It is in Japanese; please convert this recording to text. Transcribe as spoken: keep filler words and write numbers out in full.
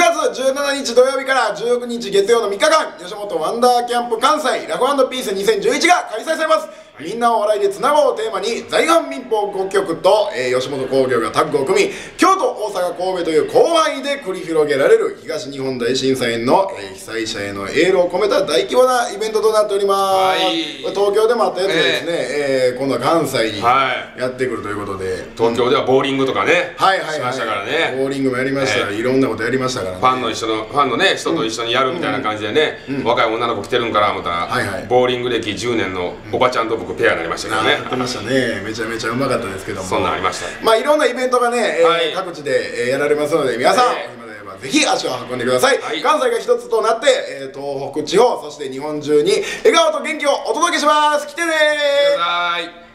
がつじゅうしちにち土曜日からじゅうくにち月曜のみっかかん、吉本ワンダーキャンプ関西ラフ&ピースにせんじゅういちが開催されます。みんなを笑いでつなごうをテーマに、在阪民放ごきょくと、えー、吉本興業がタッグを組み、京都、大阪、神戸という広範囲で繰り広げられる東日本大震災の、えー、被災者へのエールを込めた大規模なイベントとなっております。はい、東京でもあったやつがですね、えーえー、今度は関西にやってくるということで、はい、 東京ではボーリングとかね、 はいはいはい、 しましたからね。 ボーリングもやりました、えー、いろんなことやりましたからね。 ファンの一緒のファンのね人と一緒にやるみたいな感じでね、うんうん、若い女の子来てるんかな思ったら、はいはい、ボーリング歴じゅうねんのおばちゃんと僕ペアになりましたからね。 やってましたね。めちゃめちゃうまかったですけども、 そんなんありました。 まあいろんなイベントがね、えーはい、各地で、えー、やられますので、皆さん、えーぜひ足を運んでください。はい、関西が一つとなって、えー、東北地方そして日本中に笑顔と元気をお届けします。来てねー。 来てください。